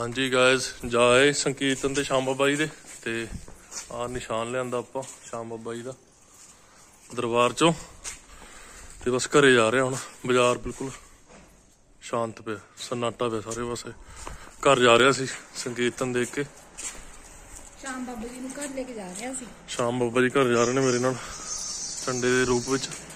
हाँ जी गाइस जाए संकीर्तन ते श्याम बाबा जी दे ते आ निशान लिया आपां श्याम बाबा जी दा दरबार चो ते बस घरे जा रहे हुण। बाजार बिल्कुल शांत पे सन्नाटा पे सारे पासे। घर जा रहा सी संकीर्तन देख के। श्याम बाबा जी नूं घर लेके जा रहे सी। श्याम बाबा जी घर जा रहे ने मेरे नाल झंडे दे रूप विच।